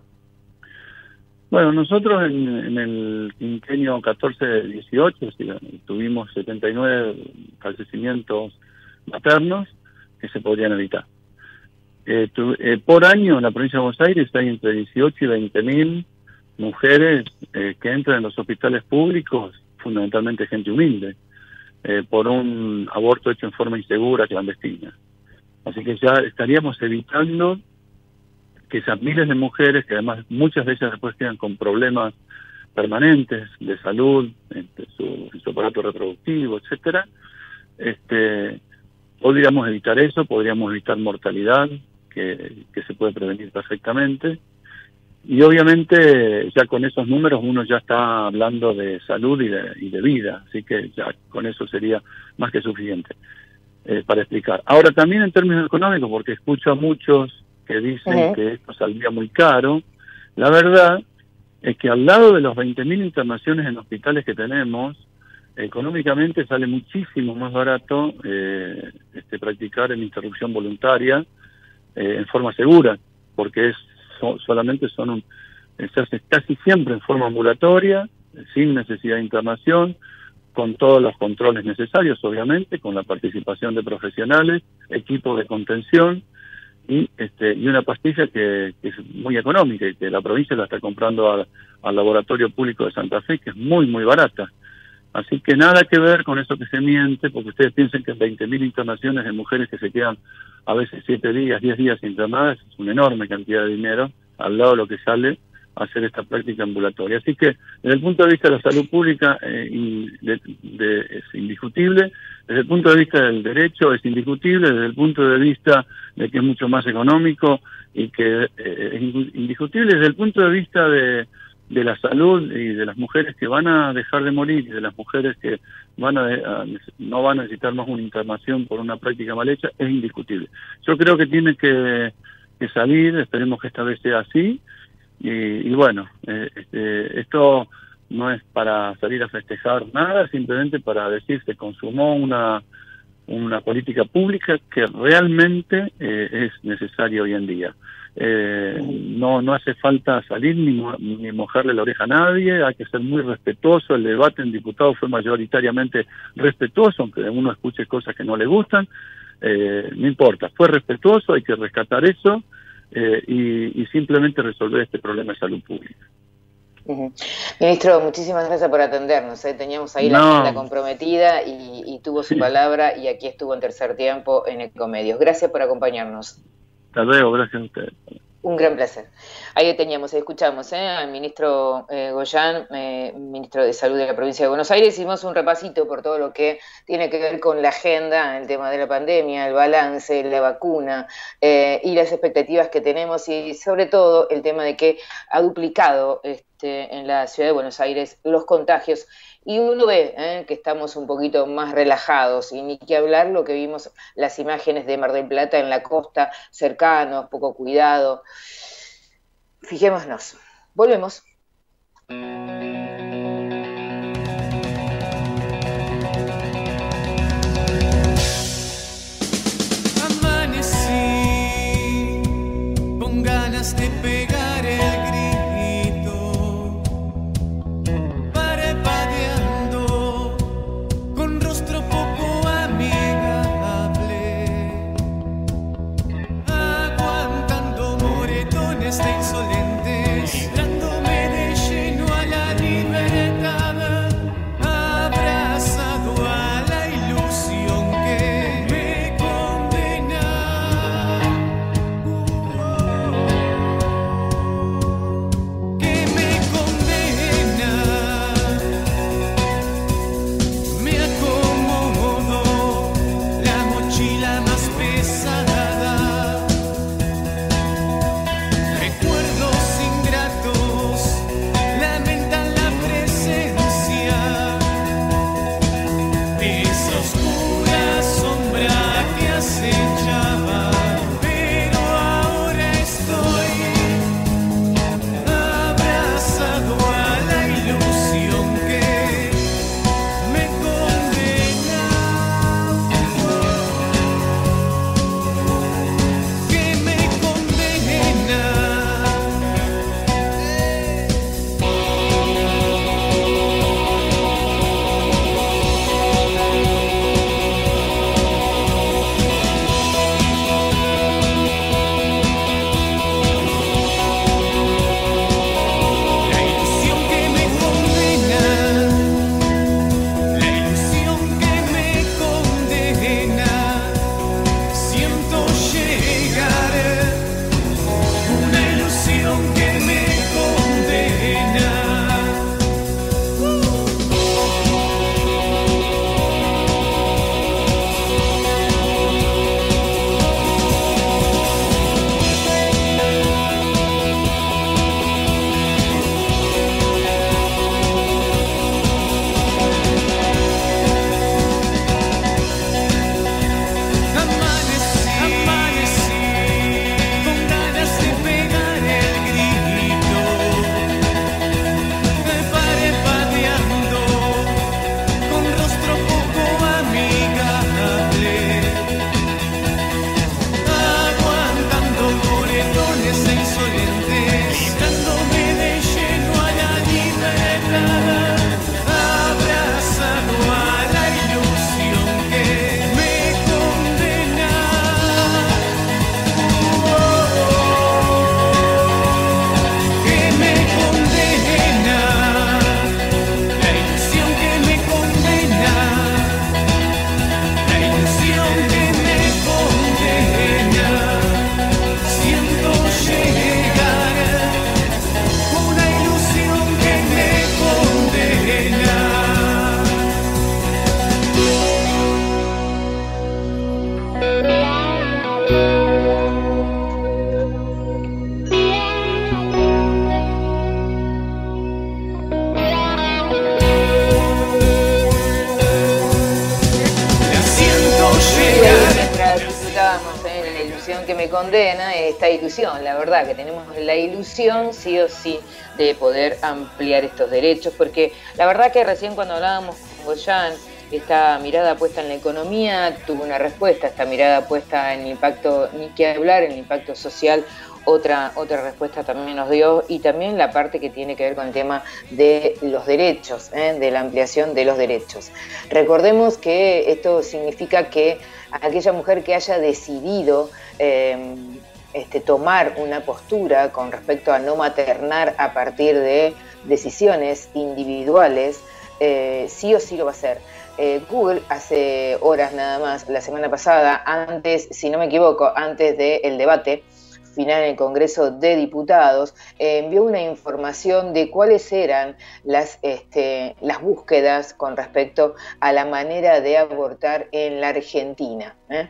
Bueno, nosotros en, en el quinquenio catorce dieciocho tuvimos setenta y nueve fallecimientos maternos que se podrían evitar. Eh, tu, eh, por año en la provincia de Buenos Aires hay entre dieciocho y veinte mil mujeres eh, que entran en los hospitales públicos, fundamentalmente gente humilde, eh, por un aborto hecho en forma insegura, clandestina. Así que ya estaríamos evitando que esas miles de mujeres, que además muchas de ellas después quedan con problemas permanentes de salud, en su, en su aparato reproductivo, etcétera, este, podríamos evitar eso, podríamos evitar mortalidad, que, que se puede prevenir perfectamente. y obviamente ya con esos números uno ya está hablando de salud y de, y de vida, así que ya con eso sería más que suficiente eh, para explicar. Ahora también en términos económicos, porque escucho a muchos que dicen uh-huh. que esto saldría muy caro, la verdad es que al lado de los veinte mil internaciones en hospitales que tenemos, económicamente sale muchísimo más barato eh, este, practicar en interrupción voluntaria eh, en forma segura, porque es so, solamente son un, se hace casi siempre en forma ambulatoria, sin necesidad de internación, con todos los controles necesarios, obviamente, con la participación de profesionales, equipos de contención, y este y una pastilla que, que es muy económica y que la provincia la está comprando al, al laboratorio público de Santa Fe, que es muy muy barata. Así que nada que ver con eso que se miente, porque ustedes piensan que veinte mil internaciones de mujeres que se quedan a veces siete días, diez días internadas, es una enorme cantidad de dinero al lado de lo que sale hacer esta práctica ambulatoria. Así que desde el punto de vista de la salud pública eh, y de, de, es indiscutible, desde el punto de vista del derecho es indiscutible, desde el punto de vista de que es mucho más económico y que eh, es indiscutible, desde el punto de vista de, de la salud y de las mujeres que van a dejar de morir y de las mujeres que van a, a no van a necesitar más una internación por una práctica mal hecha, es indiscutible. Yo creo que tiene que, que salir, esperemos que esta vez sea así. Y, y bueno, eh, este, esto no es para salir a festejar nada, simplemente para decir que se consumó una, una política pública que realmente eh, es necesaria hoy en día. Eh, no no hace falta salir ni, ni mojarle la oreja a nadie, hay que ser muy respetuoso. El debate en diputados fue mayoritariamente respetuoso, aunque uno escuche cosas que no le gustan, eh, no importa, fue respetuoso, hay que rescatar eso. Eh, y, y simplemente resolver este problema de salud pública. Uh-huh. Ministro, muchísimas gracias por atendernos. ¿eh? Teníamos ahí no. la agenda comprometida y, y tuvo su sí. palabra, y aquí estuvo en Tercer Tiempo en Ecomedios. Gracias por acompañarnos. Hasta luego, gracias a ustedes. Un gran placer. Ahí teníamos, ahí escuchamos ¿eh? al ministro eh, Goyán, eh, ministro de Salud de la provincia de Buenos Aires. Hicimos un repasito por todo lo que tiene que ver con la agenda, el tema de la pandemia, el balance, la vacuna eh, y las expectativas que tenemos, y sobre todo el tema de que ha duplicado este, en la ciudad de Buenos Aires los contagios. Y uno ve ¿eh? que estamos un poquito más relajados, y ni que hablar lo que vimos, las imágenes de Mar del Plata en la costa, cercanos, poco cuidado. Fijémonos. Volvemos. Amanecí con ganas de pegar el de insolentes, dándome de lleno a la libertad, abrazado a la ilusión que me condena. Uh, oh, oh. Mientras disfrutábamos en la ilusión que me condena, esta ilusión, la verdad que tenemos la ilusión sí o sí de poder ampliar estos derechos, porque la verdad que recién cuando hablábamos con Goyan, esta mirada puesta en la economía tuvo una respuesta, esta mirada puesta en el impacto, ni que hablar, en el impacto social, otra, otra respuesta también nos dio, y también la parte que tiene que ver con el tema de los derechos, ¿eh? de la ampliación de los derechos. Recordemos que esto significa que aquella mujer que haya decidido eh, este, tomar una postura con respecto a no maternar a partir de decisiones individuales, eh, sí o sí lo va a hacer. Eh, Google hace horas nada más, la semana pasada, antes, si no me equivoco, antes del debate final en el Congreso de Diputados, eh, envió una información de cuáles eran las, este, las búsquedas con respecto a la manera de abortar en la Argentina. ¿eh?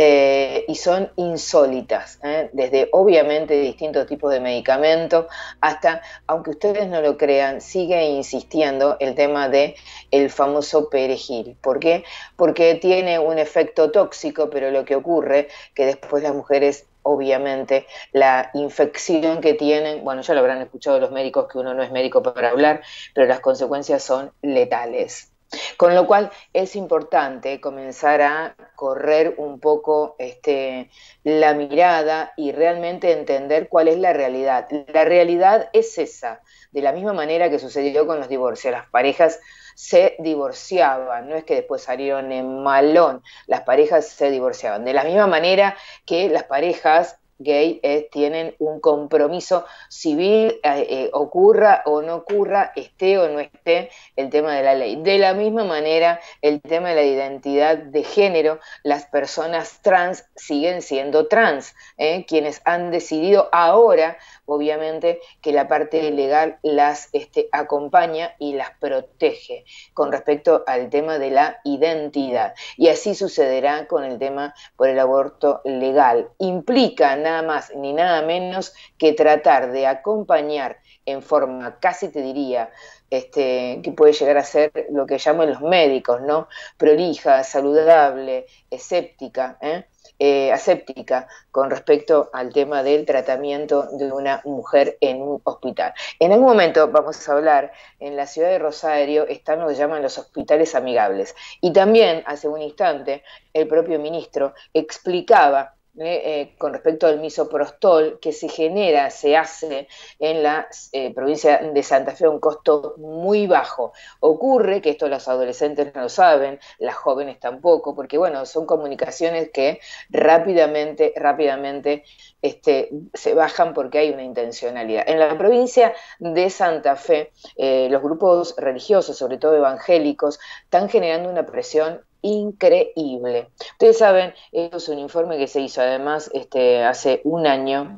Eh, y son insólitas, ¿eh? desde obviamente distintos tipos de medicamentos hasta, aunque ustedes no lo crean, sigue insistiendo el tema de el famoso perejil. ¿Por qué? Porque tiene un efecto tóxico, pero lo que ocurre que después las mujeres, obviamente, la infección que tienen, bueno, ya lo habrán escuchado los médicos, que uno no es médico para hablar, pero las consecuencias son letales. Con lo cual es importante comenzar a correr un poco este, la mirada y realmente entender cuál es la realidad. La realidad es esa, de la misma manera que sucedió con los divorcios. Las parejas se divorciaban, no es que después salieron en malón, las parejas se divorciaban. De la misma manera que las parejas gay eh, tienen un compromiso civil, eh, eh, ocurra o no ocurra, esté o no esté el tema de la ley. De la misma manera, el tema de la identidad de género, las personas trans siguen siendo trans, eh, quienes han decidido ahora, obviamente, que la parte legal las este, acompaña y las protege con respecto al tema de la identidad. Y así sucederá con el tema por el aborto legal. Implica nada más ni nada menos que tratar de acompañar en forma, casi te diría, este, que puede llegar a ser lo que llaman los médicos, ¿no? Prolija, saludable, escéptica, ¿eh? Eh, aséptica con respecto al tema del tratamiento de una mujer en un hospital. En algún momento vamos a hablar, en la ciudad de Rosario están lo que llaman los hospitales amigables, y también hace un instante el propio ministro explicaba Eh, eh, con respecto al misoprostol que se genera, se hace en la eh, provincia de Santa Fe a un costo muy bajo. Ocurre que esto los adolescentes no lo saben, las jóvenes tampoco, porque bueno, son comunicaciones que rápidamente, rápidamente este, se bajan porque hay una intencionalidad. En la provincia de Santa Fe, eh, los grupos religiosos, sobre todo evangélicos, están generando una presión increíble. Ustedes saben, esto es un informe que se hizo además este, hace un año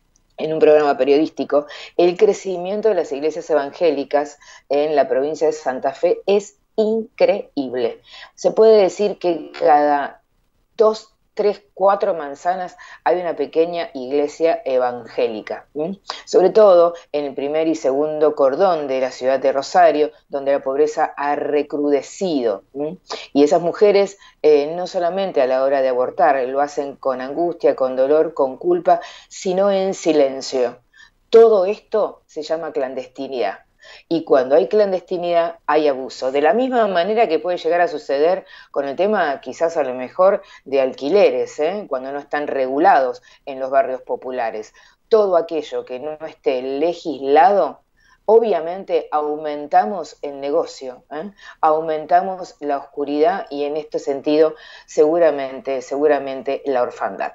en un programa periodístico. El crecimiento de las iglesias evangélicas en la provincia de Santa Fe es increíble. Se puede decir que cada dos, tres, cuatro manzanas hay una pequeña iglesia evangélica, ¿sí? Sobre todo en el primer y segundo cordón de la ciudad de Rosario, donde la pobreza ha recrudecido, ¿sí? Y esas mujeres eh, no solamente a la hora de abortar lo hacen con angustia, con dolor, con culpa, sino en silencio. Todo esto se llama clandestinidad. Y cuando hay clandestinidad hay abuso, de la misma manera que puede llegar a suceder con el tema quizás a lo mejor de alquileres, ¿eh? cuando no están regulados en los barrios populares. Todo aquello que no esté legislado, obviamente aumentamos el negocio, ¿eh? aumentamos la oscuridad y en este sentido seguramente, seguramente la orfandad.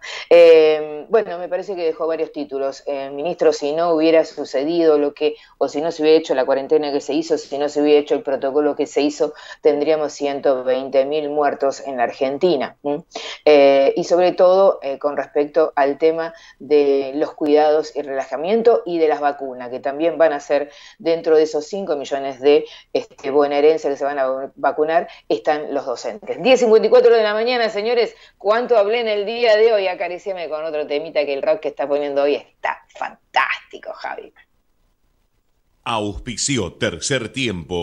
Eh, bueno, me parece que dejó varios títulos. Eh, ministro, si no hubiera sucedido lo que, o si no se hubiera hecho la cuarentena que se hizo, si no se hubiera hecho el protocolo que se hizo, tendríamos ciento veinte mil muertos en la Argentina. ¿eh? Eh, y sobre todo eh, con respecto al tema de los cuidados y relajamiento y de las vacunas, que también van a ser dentro de esos cinco millones de este, bonaerenses que se van a vacunar, están los docentes. diez cincuenta y cuatro de la mañana, señores, ¿cuánto hablé en el día de hoy? Acaríciame con otro temita que el rock que está poniendo hoy está fantástico, Javi. Auspició Tercer Tiempo.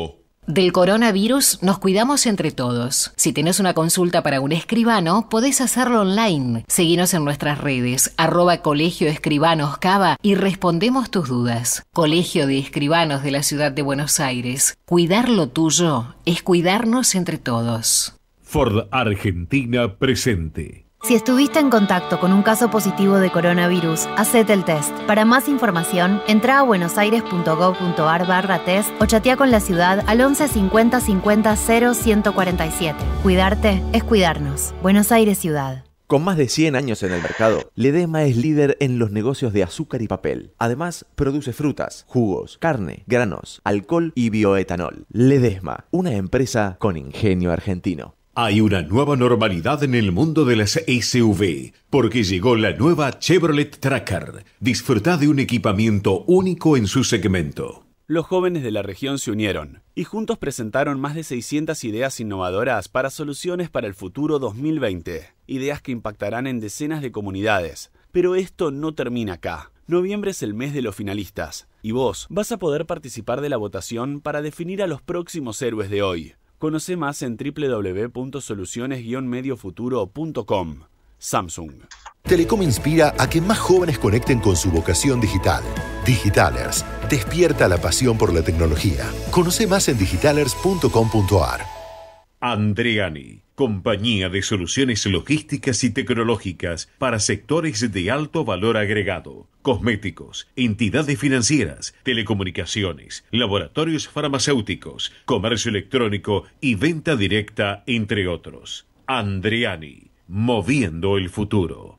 Del coronavirus nos cuidamos entre todos. Si tenés una consulta para un escribano, podés hacerlo online. Seguinos en nuestras redes, arroba Colegio Escribanos Cava, y respondemos tus dudas. Colegio de Escribanos de la Ciudad de Buenos Aires. Cuidar lo tuyo es cuidarnos entre todos. Ford Argentina presente. Si estuviste en contacto con un caso positivo de coronavirus, hacete el test. Para más información, entra a buenosaires.gov.ar barra test o chatea con la ciudad al once cincuenta cincuenta cero ciento cuarenta y siete. Cuidarte es cuidarnos. Buenos Aires Ciudad. Con más de cien años en el mercado, Ledesma es líder en los negocios de azúcar y papel. Además, produce frutas, jugos, carne, granos, alcohol y bioetanol. Ledesma, una empresa con ingenio argentino. Hay una nueva normalidad en el mundo de las S U V, porque llegó la nueva Chevrolet Tracker. Disfruta de un equipamiento único en su segmento. Los jóvenes de la región se unieron y juntos presentaron más de seiscientas ideas innovadoras para soluciones para el futuro dos mil veinte. Ideas que impactarán en decenas de comunidades. Pero esto no termina acá. Noviembre es el mes de los finalistas y vos vas a poder participar de la votación para definir a los próximos héroes de hoy. Conoce más en doble u doble u doble u punto soluciones guion medio futuro punto com. Samsung. Telecom inspira a que más jóvenes conecten con su vocación digital. Digitalers, despierta la pasión por la tecnología. Conoce más en digitalers punto com punto ar. Andreani, compañía de soluciones logísticas y tecnológicas para sectores de alto valor agregado, cosméticos, entidades financieras, telecomunicaciones, laboratorios farmacéuticos, comercio electrónico y venta directa, entre otros. Andreani, moviendo el futuro.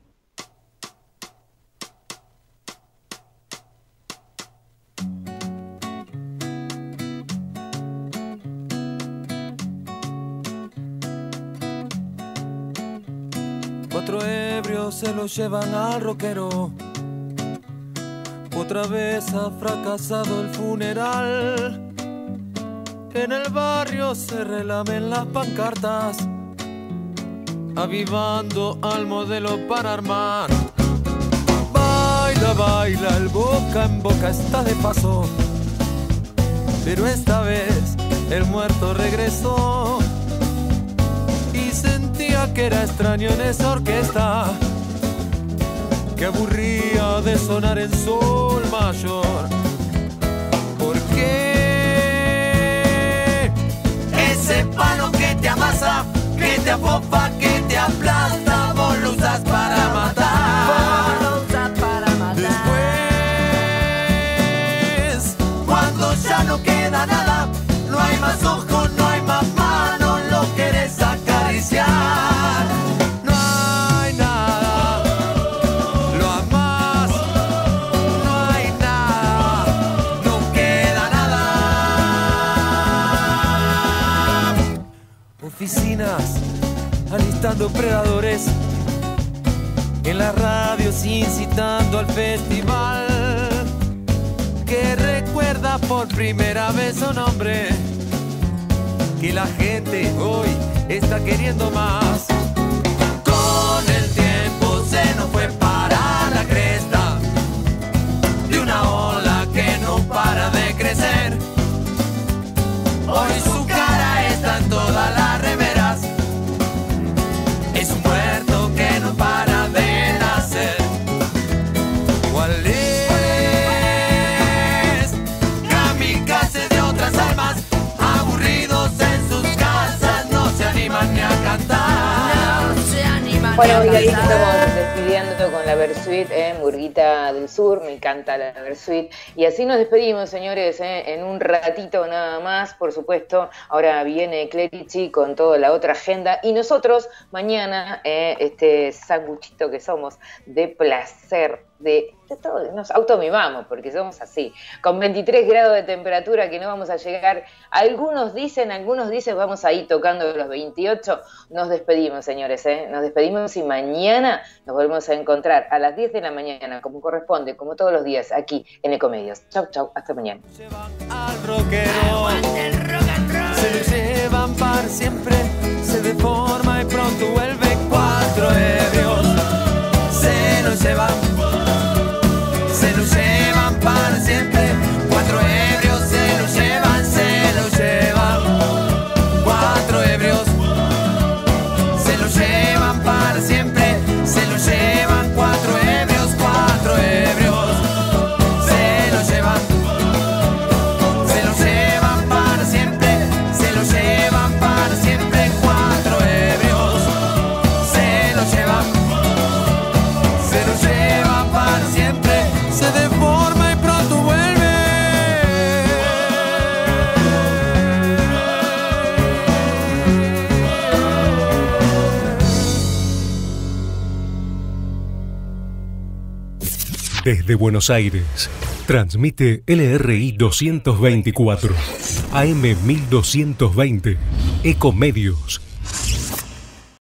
Cuatro ebrios se lo llevan al rockero. Otra vez ha fracasado el funeral. En el barrio se relamen las pancartas, avivando al modelo para armar. Baila, baila, el boca en boca está de paso, pero esta vez el muerto regresó. Sentía que era extraño en esa orquesta que aburría de sonar en sol mayor. ¿Por qué? Ese palo que te amasa, que te apopa, que te aplasta, vos lo usas para matar. Vos lo usas para matar. Después, cuando ya no queda nada, no hay más ojos, no hay más manos, lo querés acariciar. No hay nada, lo amás, no hay nada, no queda nada. Oficinas alistando predadores, en las radios incitando al festival, que recuerda por primera vez su nombre, que la gente hoy está queriendo más. Con el tiempo se nos fue para la cresta de una ola que no para de crecer. Hoy su cara está en todas las remeras, es un puerto que no para de nacer. ¿Cuál es? Kamikaze de otras almas, aburridos en sus casas, no se animan ni a cantar. No se animan Bueno, ni y a ahí cantar. estamos despidiendo con la Versuit, eh, Murguita del Sur, me encanta la Versuit. Y así nos despedimos, señores, eh, en un ratito nada más, por supuesto. Ahora viene Clerici con toda la otra agenda. Y nosotros, mañana, eh, este sanguchito que somos, de placer, de, de todo, nos automimamos, porque somos así. Con veintitrés grados de temperatura que no vamos a llegar. Algunos dicen, algunos dicen, vamos ahí tocando los veintiocho. Nos despedimos, señores, eh. Nos despedimos y mañana nos volvemos a encontrar a las diez de la mañana, como corresponde, como todos los días, aquí en Ecomedios. Chau, chau, hasta mañana. Al rockero, se lo llevan para siempre, se deforma y pronto vuelve. Cuatro ebrios se lo llevan, se lo llevan para siempre. Cuatro ebrios se lo llevan, se lo llevan. Desde Buenos Aires, transmite L R I doscientos veinticuatro, A M mil doscientos veinte, Ecomedios.